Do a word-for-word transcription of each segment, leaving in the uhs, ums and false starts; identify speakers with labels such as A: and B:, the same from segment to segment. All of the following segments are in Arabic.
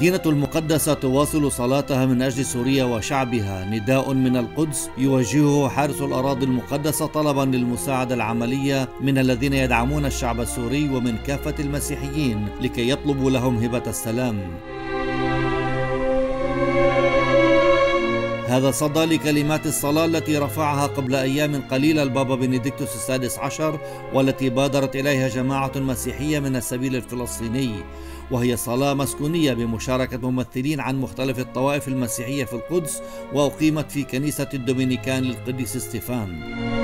A: المدينة المقدسة تواصل صلاتها من أجل سوريا وشعبها. نداء من القدس يوجهه حارس الأراضي المقدسة طلبا للمساعدة العملية من الذين يدعمون الشعب السوري ومن كافة المسيحيين لكي يطلبوا لهم هبة السلام. هذا صدى لكلمات الصلاة التي رفعها قبل أيام قليلة البابا بنديكتوس السادس عشر، والتي بادرت إليها جماعة مسيحية من السبيل الفلسطيني، وهي صلاة مسكونية بمشاركة ممثلين عن مختلف الطوائف المسيحية في القدس، وأقيمت في كنيسة الدومينيكان للقديس ستيفان.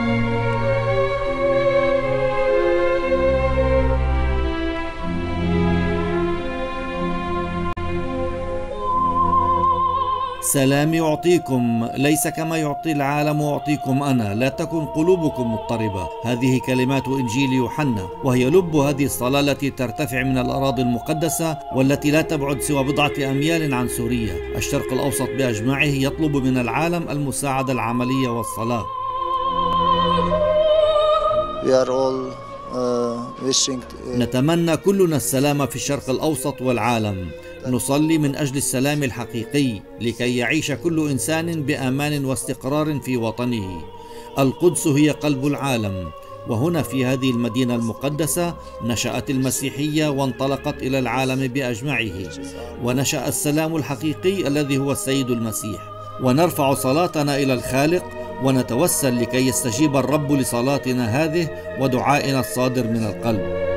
A: سلامي أعطيكم، ليس كما يعطي العالم أعطيكم أنا، لا تكن قلوبكم مضطربة. هذه كلمات إنجيل يوحنا، وهي لب هذه الصلاة التي ترتفع من الأراضي المقدسة والتي لا تبعد سوى بضعة أميال عن سوريا. الشرق الأوسط بأجمعه يطلب من العالم المساعدة العملية والصلاة.
B: We are all, uh, wishing to...
A: نتمنى كلنا السلام في الشرق الأوسط والعالم. نصلي من أجل السلام الحقيقي لكي يعيش كل إنسان بأمان واستقرار في وطنه. القدس هي قلب العالم، وهنا في هذه المدينة المقدسة نشأت المسيحية وانطلقت إلى العالم بأجمعه، ونشأ السلام الحقيقي الذي هو السيد المسيح. ونرفع صلاتنا إلى الخالق ونتوسل لكي يستجيب الرب لصلاتنا هذه ودعائنا الصادر من القلب.